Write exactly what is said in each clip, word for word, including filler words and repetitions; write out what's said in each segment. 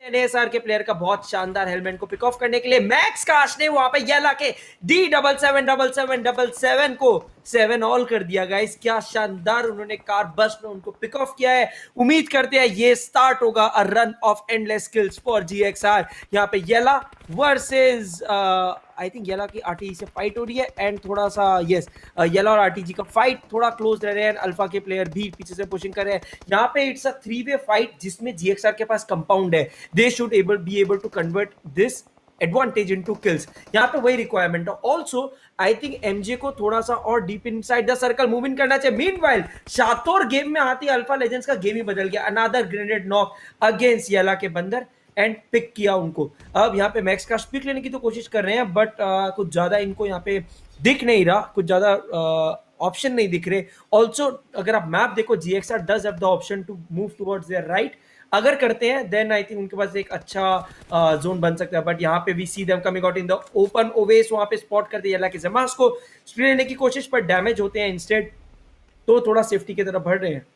NSR के player का बहुत शानदार हेलमेट को पिक ऑफ करने के लिए मैक्स काश ने वहां पे येला के D double seven double seven double seven को सेवन ऑल कर दिया गाइस। क्या शानदार उन्होंने कार बस्ट में उनको पिक ऑफ किया है। उम्मीद करते हैं ये स्टार्ट होगा a run of endless skills for GXR. यहाँ पे येला वर्सेस आई थिंक येला की आरटीजी से फाइट हो रही है एंड थोड़ा सा यस येला और आरटीजी का फाइट थोड़ा क्लोज रह रहे हैं। अल्फा के प्लेयर भी पीछे से पुशिंग कर रहे हैं। यहाँ पे it's a three way fight जिसमें जीएक्सआर के पास कंपाउंड है। They should able be able to convert this advantage into kills. यहाँ पे वही रिक्वायरमेंट है। ऑल्सो आई थिंक एमजे को थोड़ा सा और deep inside the circle move in करना चाहिए। मीनवाइल शातोर गेम में आती अल्फा लेजेंड्स का गेम ही बदल गया। अनदर ग्रेनेड नॉक अगेंस्ट येला के बंदर एंड पिक किया उनको। अब यहाँ पे मैक्स का पिक लेने की तो कोशिश कर रहे हैं बट uh, कुछ ज्यादा इनको यहाँ पे दिख नहीं रहा, कुछ ज्यादा ऑप्शन uh, नहीं दिख रहे। ऑल्सो अगर आप मैप देखो GXR does have the option to move towards there right. अगर करते हैं देन आई थिंक उनके पास एक अच्छा जोन uh, बन सकता है। बट यहाँ पे we see them coming out in the open ओवेस। वहां पे स्पॉट कर दिया की जमास को स्प्रे लेने की कोशिश पर डैमेज होते हैं इंस्टेड, तो थोड़ा सेफ्टी की तरफ बढ़ रहे हैं।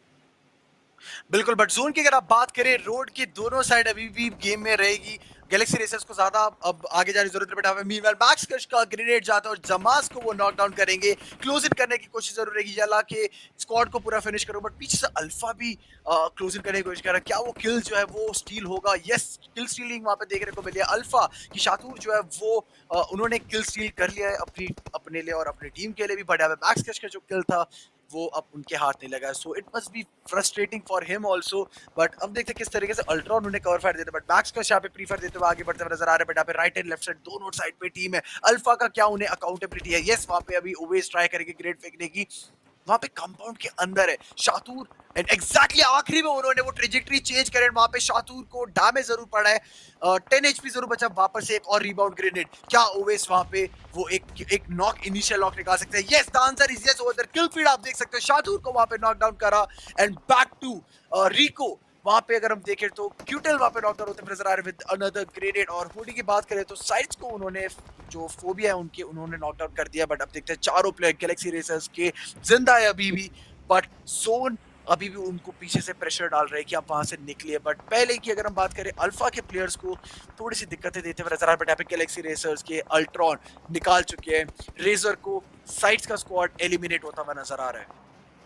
बिल्कुल, बट जोन की अगर आप बात करें रोड की दोनों साइड अभी भी गेम में रहेगी। गैलेक्सी रेसर्स को ज्यादा अब आगे जाने की जरूरत नहीं पड़ा। मीनवाइल मैक्स कश का ग्रेनेड जाता है और जमास को वो नॉक डाउन करेंगे। क्लोज इन करने की कोशिश जरूर रहेगी येला के स्क्वाड को पूरा फिनिश करो, बट पीछे से अल्फा भी क्लोज इन करने की कोशिश कर रहा है। क्या वो किल जो है वो स्टील होगा? यस, किल स्टीलिंग वहां पे देखने को मिली है। अल्फा की शातूर जो है वो आ, उन्होंने किल स्टील कर लिया है अपनी अपने लिए और अपनी टीम के लिए भी। बढ़िया मैक्स कश का जो किल था वो अब उनके हाथ नहीं लगा, so it must be frustrating for him also. But अब देखते हैं किस तरीके से अल्ट्रॉन उन्हें कवर फायर देते हैं। बट मैक्स का यहाँ पे प्रीफर देते हुए आगे बढ़ते हुए नजर आ रहे हैं। बट यहाँ पे राइट एंड लेफ्ट साइड दोनों साइड पे टीम है। अल्फा का क्या उन्हें अकाउंटेबिलिटी है? यस, वहां पे अभी ओवेस ट्राई करेंगे ग्रेड फेंकने की। वहां पे कंपाउंड के अंदर है शातूर एंड एग्जैक्टली आखिरी में उन्होंने वो ट्रेजेक्टरी चेंज करे। वहां पे शातूर को डैमेज जरूर पड़ा है, टेन एचपी जरूर बचा। वापस से एक और रिबाउंड ग्रेनेड। क्या ओवेस वहां पे वो एक एक नॉक इनिशियल नॉक निकाल सकते हैं? Yes, the answer is yes. Over there kill feed आप देख सकते हो। शातूर को वहां पे नॉक डाउन करा एंड बैक टू रिको। वहां पे अगर हम देखें तो क्यूटेल वहां पे नॉक डाउन होते हुए नजर आ रहे हैं विद अनदर ग्रेनेड। और हुडी की बात करें तो साइड्स को उन्होंने जो फोबिया है उनके उन्होंने नॉक डाउन कर दिया। बट अब देखते हैं चारों प्लेयर गैलेक्सी रेसर्स के जिंदा है अभी भी, बट जोन अभी भी उनको पीछे से प्रेशर डाल रहे हैं कि आप वहां से निकलिए। बट पहले की अगर हम बात करें अल्फा के प्लेयर्स को थोड़ी सी दिक्कतें देते हुए नजर आ रहे हैं। गैलेक्सी रेसर्स के अल्ट्रॉन निकाल चुके हैं। रेजर को साइड्स का स्क्वाड एलिमिनेट होता हुआ नजर आ रहा है।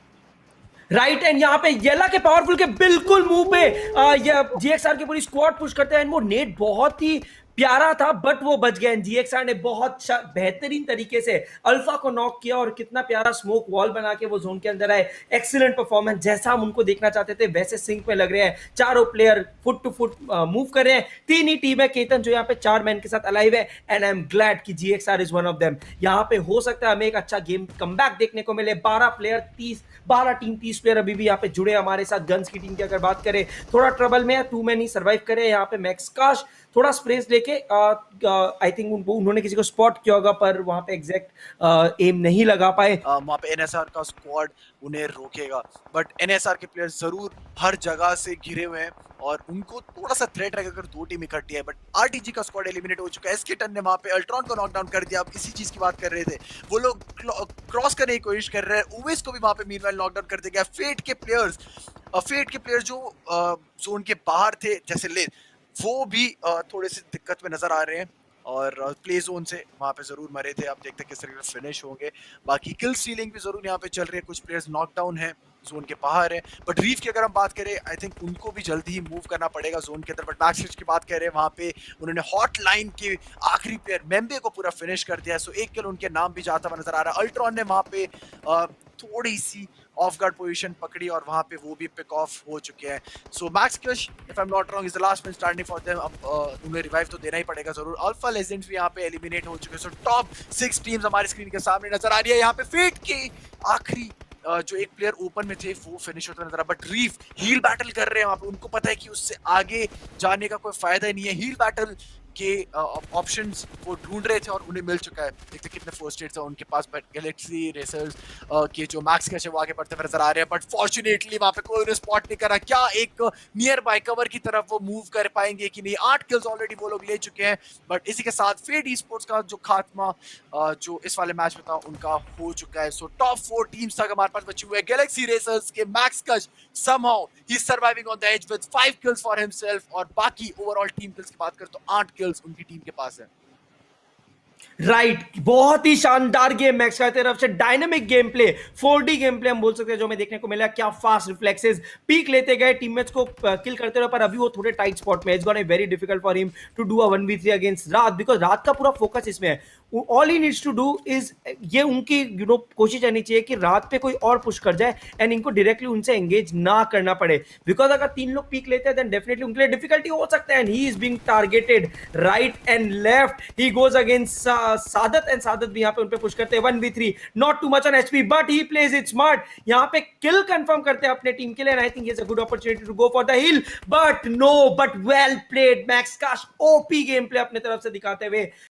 राइट एंड यहाँ पे येला के पावरफुल के बिल्कुल मुंह पे जीएक्सआर की पूरी स्क्वाड पुश करते हैं। वो नेट बहुत ही प्यारा था बट वो बच गया। जीएक्सआर ने बहुत बेहतरीन तरीके से अल्फा को नॉक किया और कितना प्यारा स्मोक वॉल बना के वो जोन के अंदर आए। एक्सीलेंट परफॉर्मेंस, जैसा हम उनको देखना चाहते थे वैसे सिंक में लग रहे हैं। चारों player foot to foot move कर रहे हैं। तीन ही टीम है केतन जो यहाँ पे चार मैन के साथ अलाइव है एंड आई एम ग्लैड कि GXR is one of them. यहाँ पे हो सकता है हमें एक अच्छा गेम कमबैक देखने को मिले। बारह प्लेयर तीस बारह टीम तीस प्लेयर अभी भी यहाँ पे जुड़े हमारे साथ। गन्स की टीम की अगर बात करें थोड़ा ट्रबल में है, टू मैन ही सर्वाइव करे। यहाँ पे मैक्स काश थोड़ा स्प्रेस लेके आई थिंक उनको उन्होंने किसी को स्पॉट किया होगा पर वहां पे एग्जैक्ट एम नहीं लगा पाए। वहां पे एनएसआर का स्क्वाड उन्हें रोकेगा, बट एनएसआर के प्लेयर जरूर हर जगह से घिरे हुए हैं और उनको थोड़ा सा थ्रेट रहेगा अगर दो टीम इकट्ठी है। बट आरटीजी का स्क्वाड एलिमिनेट हो चुका है। एसके टन ने वहां पे अल्ट्रॉन को नॉकडाउन कर दिया। अब इसी चीज की बात कर रहे थे, वो लोग क्रॉस करने की कोशिश कर रहे हैं। ओवेस को भी वहां पे मीनवाइल नॉकडाउन कर दिया गया। फेट के प्लेयर्स फेट के प्लेयर जो जोन के बाहर थे जैसे ले वो भी थोड़े से दिक्कत में नजर आ रहे हैं और प्ले जोन से वहां पे जरूर मरे थे। आप देखते हैं किस तरीके से फिनिश होंगे। बाकी किल स्टीलिंग भी जरूर यहाँ पे चल रही है। कुछ प्लेयर्स नॉकडाउन है, जोन के बाहर है। बट रीफ की अगर हम बात करें आई थिंक उनको भी जल्दी ही मूव करना पड़ेगा जोन के अंदर। बट मैक्स की बात करें वहां पे उन्होंने हॉट लाइन के आखिरी प्लेयर मेम्बे को पूरा फिनिश कर दिया है। सो एक किल उनके नाम भी जाता हुआ नजर आ रहा है। अल्ट्रॉन ने वहां पे थोड़ी सी ऑफ गार्ड पोजीशन पकड़ी और वहां पे वो भी पिक ऑफ हो चुके हैं। So Max Crush if I am not wrong is the last man standing for them. अब उन्हें रिवाइव तो देना ही पड़ेगा जरूर। अल्फा लेजेंड्स भी यहाँ पे एलिमिनेट हो चुके हैं। सो टॉप सिक्स टीम्स हमारी स्क्रीन के सामने नजर आ रही है। यहाँ पे फेट के आखिरी Uh, जो एक प्लेयर ओपन में थे वो फिनिश होता नजर आ। बट रीफ हील बैटल कर रहे हैं वहां पे। उनको पता है कि उससे आगे जाने का कोई फायदा ही नहीं है। हील बैटल के ऑप्शंस वो ढूंढ रहे थे और उन्हें मिल चुका है। देखते कितने फर्स्ट एड्स है उनके पास, बट गैलेक्सी रेसर्स के जो मैक्स कैश है वो आगे बढ़ते हुए नजर आ रहे हैं, बट फॉर्चुनेटली वहां पे कोई उन्हें स्पॉट नहीं करा। क्या एक नियर बाय कवर की तरफ वो मूव कर पाएंगे कि नहीं? आठ किल्स ऑलरेडी वो लोग ले चुके हैं, बट इसी के साथ फेड ई स्पोर्ट्स का जो खात्मा जो इस वाले मैच में था उनका हो चुका है। सो टॉप फोर टीम्स तक हमारे पास बचे हुए हैं। गैलेक्सी रेसर्स के Max Kash somehow he's surviving on the edge with five kills for himself, और बाकी ओवरऑल टीम किल्स की बात करें तो आठ किल्स उनकी टीम के पास है। Right right. बहुत ही शानदार गेम मैक्स का तरफ से, dynamic game play, four D game play हम बोल सकते हैं जो हमें देखने को मिला। क्या फास्ट रिफ्लेक्सेस, पीक लेते गए, टीममेट्स को किल करते रहे, पर अभी वो थोड़े टाइट स्पॉट में। It's gonna very difficult for him to do a one v three against Rat, because Rat का पूरा फोकस इसमें है। All he needs to do is, ये उनकी यू नो कोशिश रहनी चाहिए कि रात पे कोई और पुश कर जाए एंड इनको डायरेक्टली उनसे एंगेज ना करना पड़े, बिकॉज अगर तीन लोग पीक लेते हैं देन डेफिनेटली उनके लिए डिफिकल्टी हो सकता है। And he is being targeted right and left, he goes against Sadat, and Sadat भी यहाँ पे उन पे पुश करते हैं। One v three, not too much on HP, but he plays it smart. यहाँ पे किल कंफर्म करते हैं अपने टीम के लिए, and I think it's a good opportunity to go for the hill, but no, but well played Max Kash, OP game play अपने तरफ से दिखाते हुए।